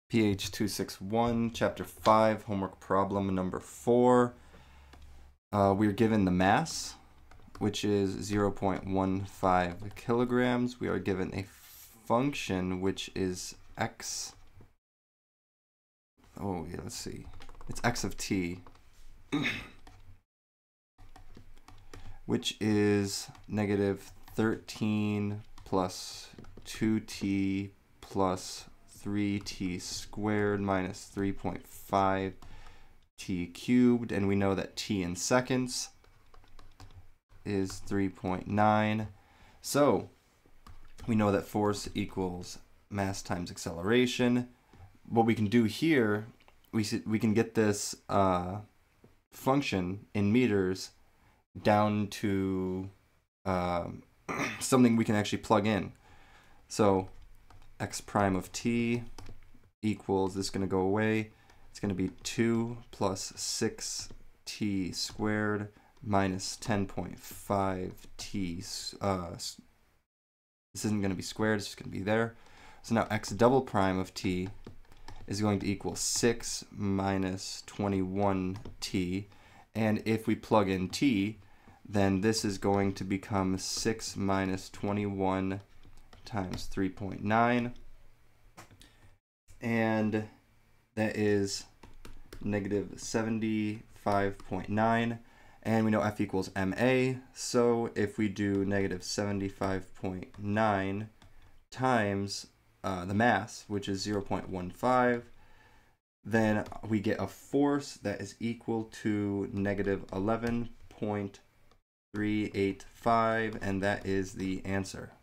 PH 261, Chapter 5, homework problem number 4. We're given the mass, which is 0.15 kilograms. We are given a function, which is x. Oh, yeah, let's see. It's x of t, which is negative 13 plus 2t plus 3t squared minus 3.5 t cubed, and we know that t in seconds is 3.9. So we know that force equals mass times acceleration. What we can do here, we can get this function in meters down to something we can actually plug in. So x prime of t equals, this is going to go away, it's going to be 2 plus 6t squared minus 10.5 t. This isn't going to be squared, it's just going to be there. So now x double prime of t is going to equal 6 minus 21t. And if we plug in t, then this is going to become 6 minus 21 times 3.9. And that is negative 75.9. And we know F equals ma. So if we do negative 75.9 times the mass, which is 0.15, then we get a force that is equal to negative 11.385, and that is the answer.